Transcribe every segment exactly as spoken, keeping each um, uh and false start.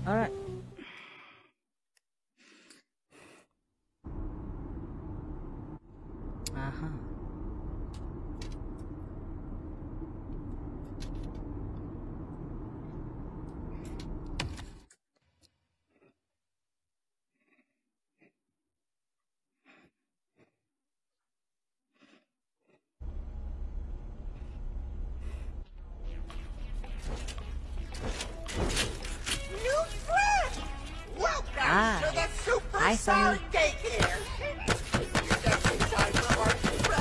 Alright. Uh-huh. Ah, to the superstar daycare. Just in time for our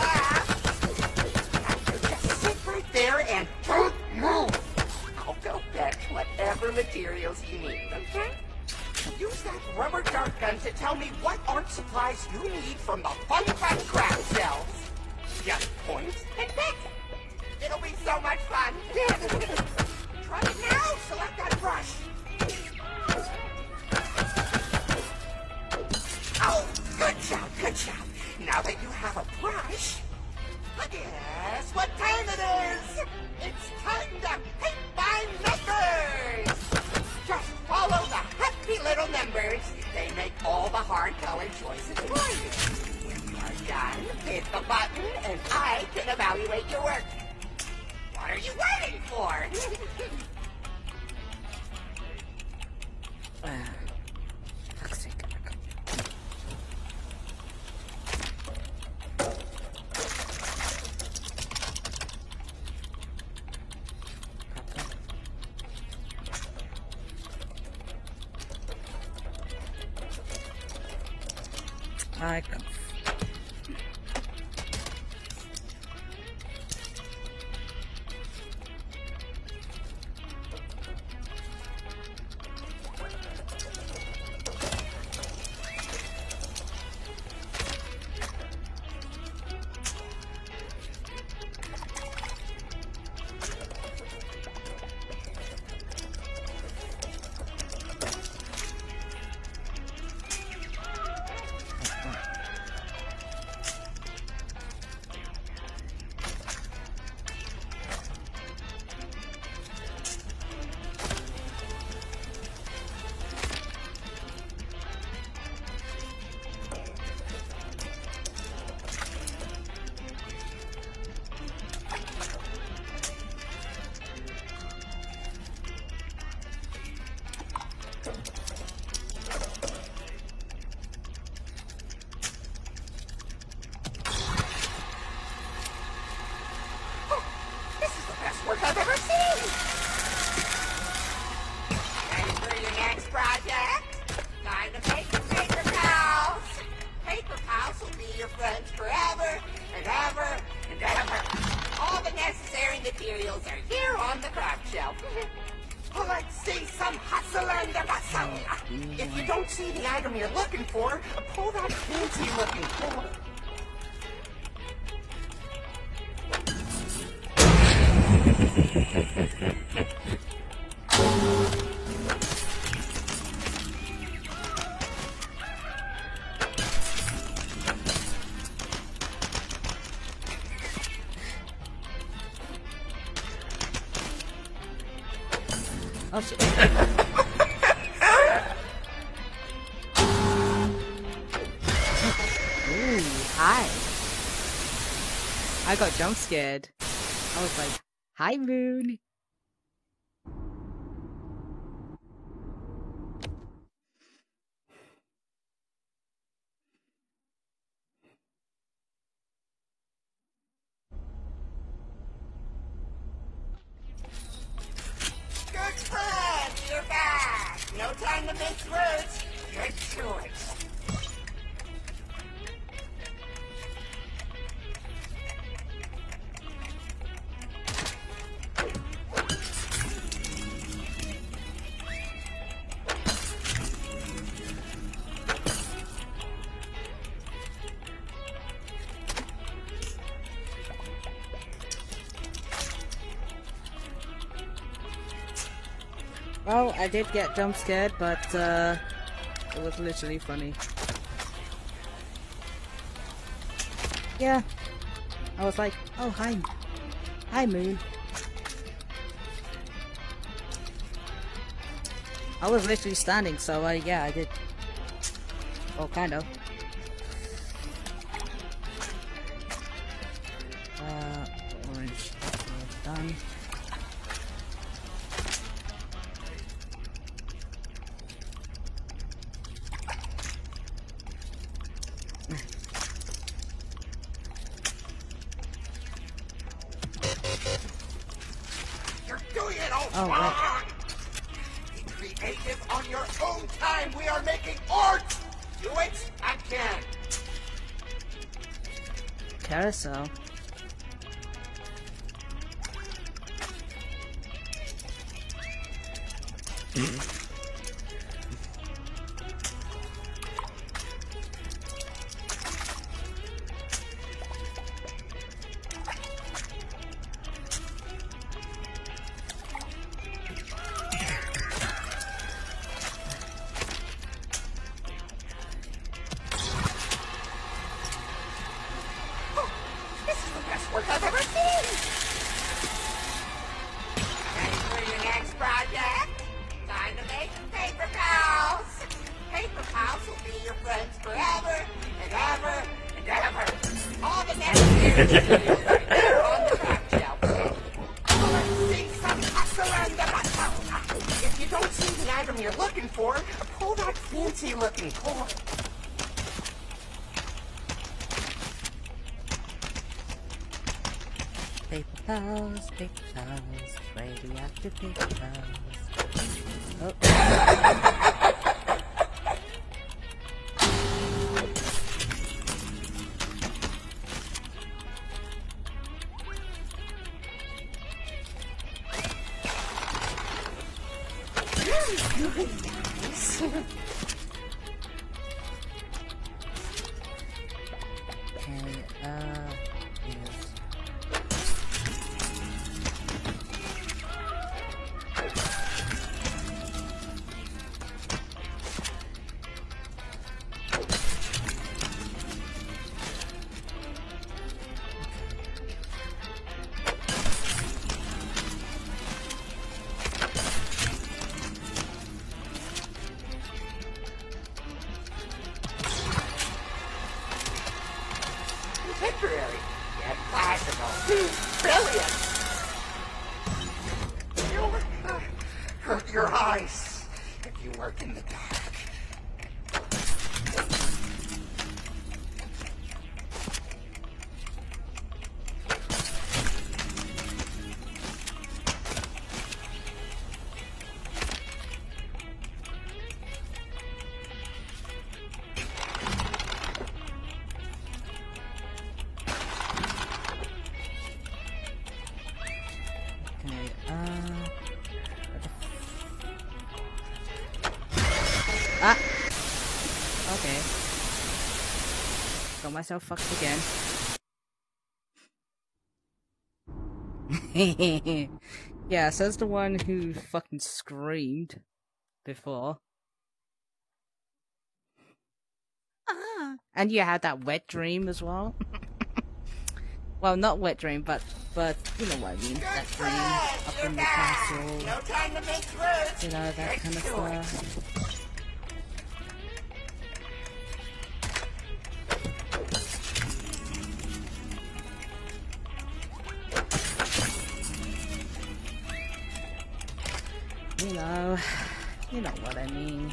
class. Just sit right there and don't move. I'll go fetch whatever materials you need, okay? Use that rubber dart gun to tell me what art supplies you need from the Fun Fun craft shelves. Just point and pick. It'll be so much fun. Try it now. Select that brush. Oh, good job, good job. Now that you have a brush, guess what time it is? It's time to paint by numbers. Just follow the happy little numbers. They make all the hard color choices for you. When you are done, hit the button and I can evaluate your work. What are you waiting for? uh, fuck's sake. I come. Work I've ever seen! Ready for your next project? Time to make some paper pals! Paper pals will be your friends forever and ever and ever. All the necessary materials are here on the craft shelf. Well, let's see some hustle and the bustle. If you don't see the item you're looking for, pull that fancy looking for. Oh shit. Ooh, hi. I got jump scared. I was like, hi, Moon. Good friend, you're back. No time to mix words. Get to it. Well, I did get jump scared, but uh, it was literally funny. Yeah, I was like, oh hi, hi Moon. I was literally standing, so uh, yeah, I did. Well, kind of. Uh, orange. Done. You're doing it all Oh, wrong! right. Be creative on your own time. We are making art! Do it again! Carousel. This is the best work I've ever seen! Ready for your next project? Time to make paper pals! Paper pals will be your friends forever and ever and ever. All the next years they're on the back shelf. Let's see some hustle and the bustle. If you don't see the item you're looking for, pull that fancy looking cord. Paper pals, paper pals, radioactive paper pals. Oh. Nice. Okay, uh, yes. Contemporary, yet classical. Brilliant! You'll uh, hurt your eyes if you work in the dark. Okay, uh... Ah! Okay. Got myself fucked again. Yeah, says the one who fucking screamed before. Ah! And you had that wet dream as well. Well, not wet dream, but but you know what I mean. That dream up in the castle. No time to make words. You know, that kind of stuff. You know, you know what I mean.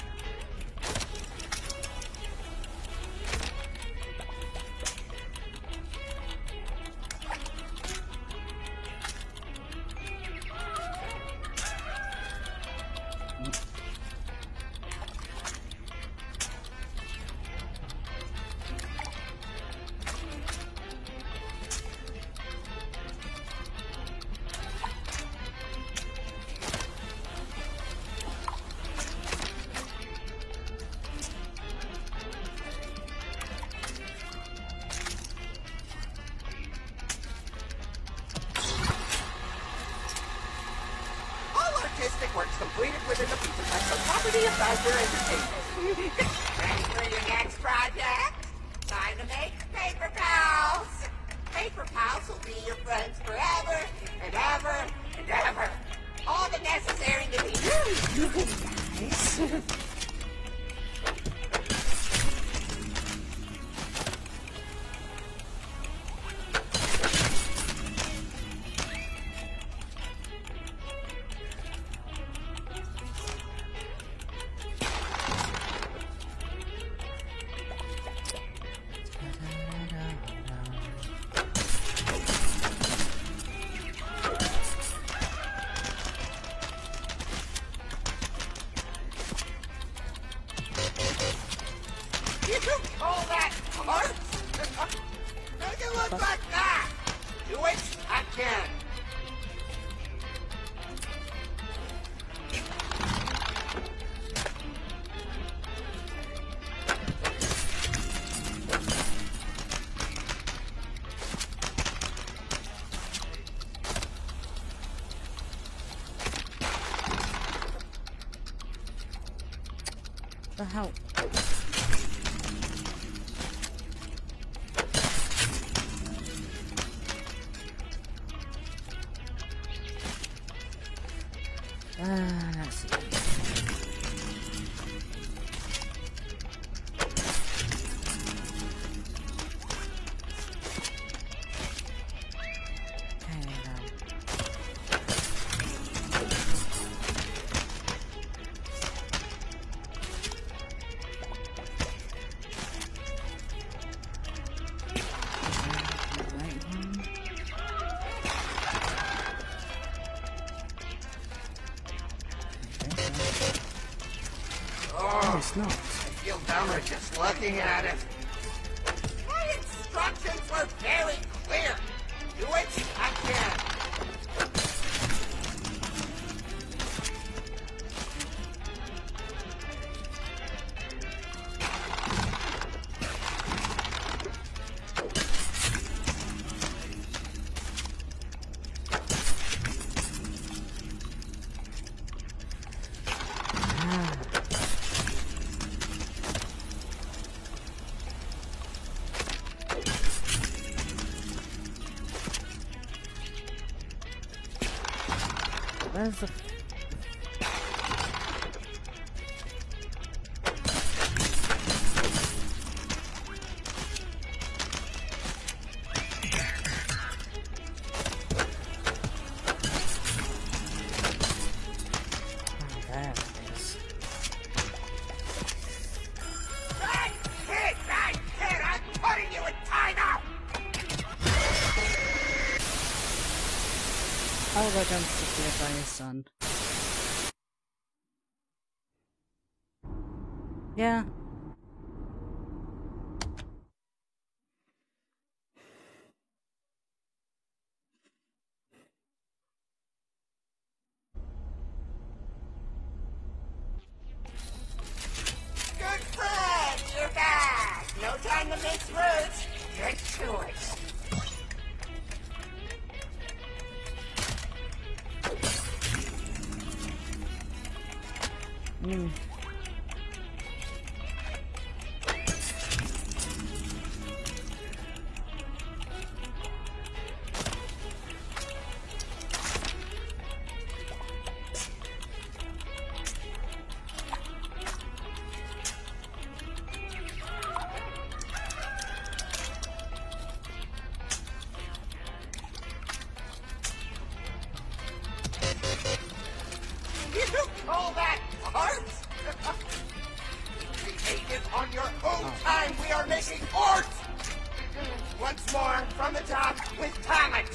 Artistic works completed within the intellectual property of Bowser Entertainment. Ready for your next project? Time to make paper pals. Paper pals will be your friends forever and ever and ever. all the necessary to be really good guys. You call that art? Make it look like that! Do it again! The hell? Uh, let's see. Okay, now. Right one. Oh, It's not. I feel dumber just looking at it. My instructions were very clear. Do it again. Where's the... Oh, there it is. Right kid, right kid, I'm putting you in timeout. Oh, that jump scared by his son. Yeah. Good friend, you're back. No time to mix roots. Get to it. Mm. You call that art? Creative on your own time, we are making art! Once more, from the top, with talent!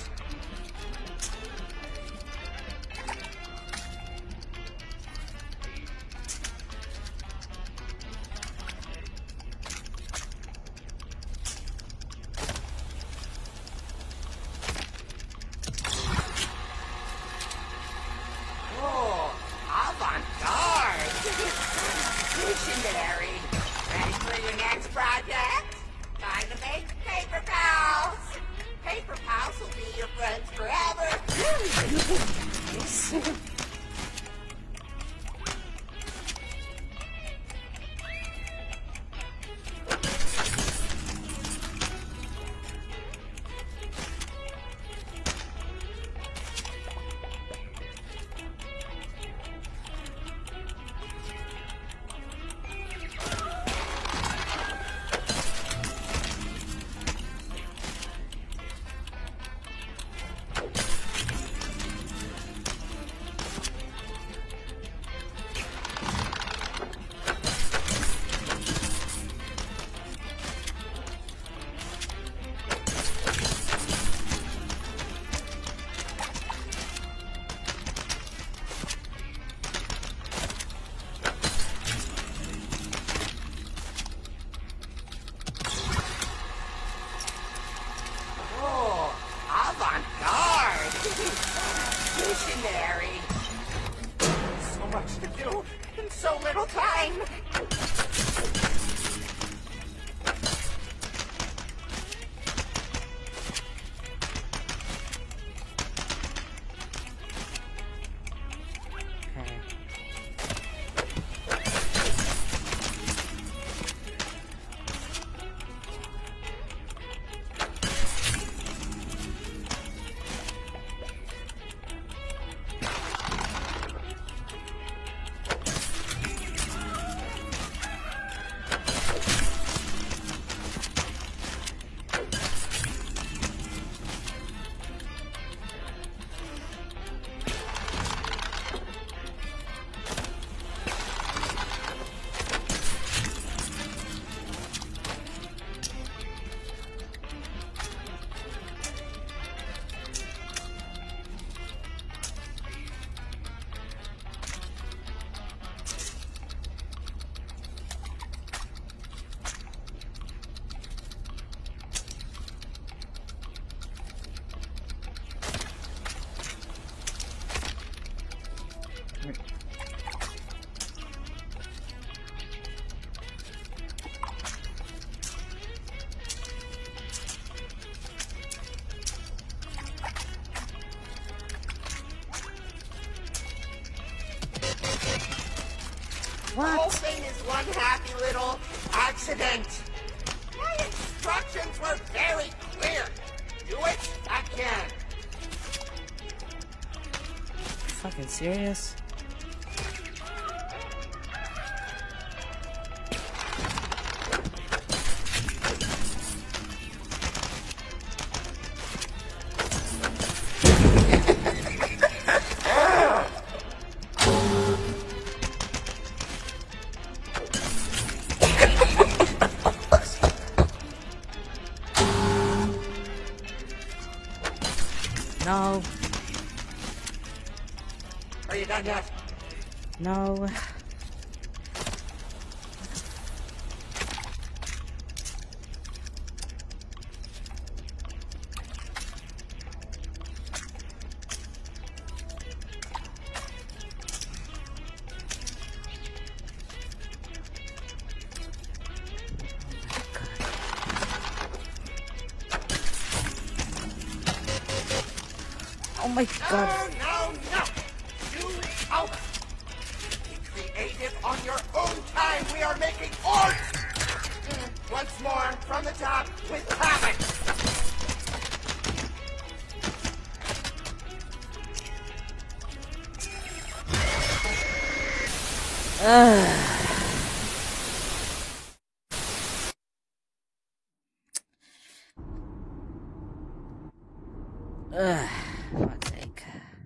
Oh, avant-garde! Visionary! Ready for your next project? Time to make paper pals! Paper pals will be your friends forever! little time. The whole thing is one happy little accident. My instructions were very clear. Do it again. Fucking serious? No. Are you done yet? No. Oh my god. No, no, no. You out. Be creative on your own time. We are making art. Mm, Once more, from the top, with passion. Ugh. Ugh. Fuck's sake.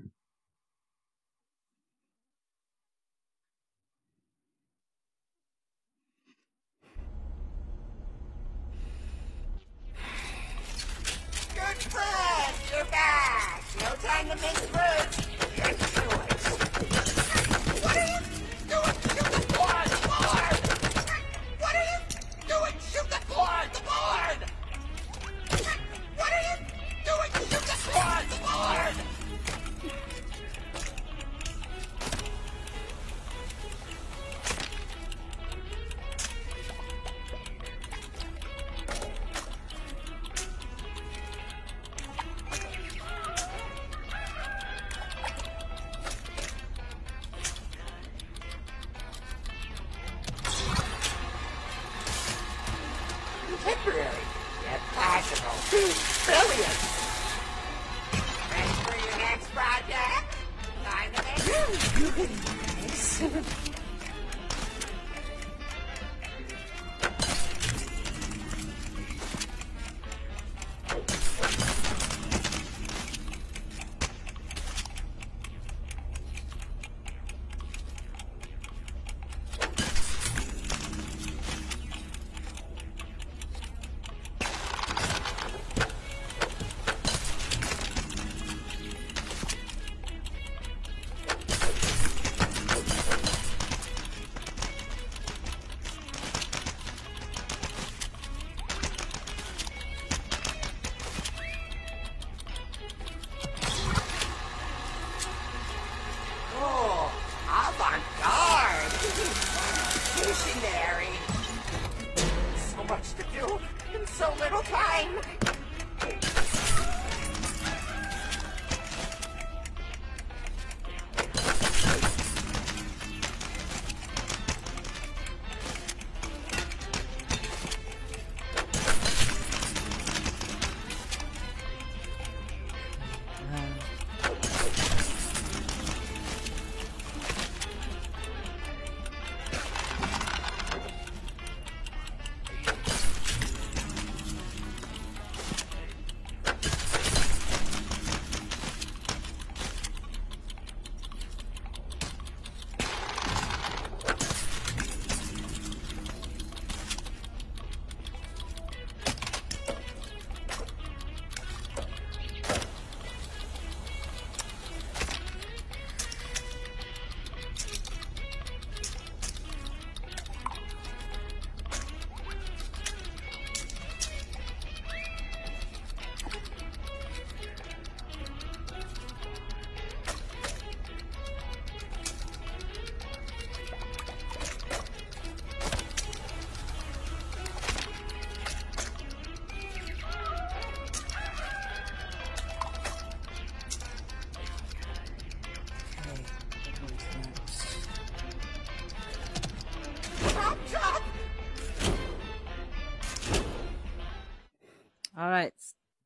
Good Fred, you're back. No time to mince words. Get to it. What are you doing? Shoot the board, the board. What are you doing? Shoot the board, the board. What are you doing? Shoot the board, the board. Temporary, yet passional. Brilliant. Ready for your next project? Time to make you can nice.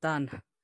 done.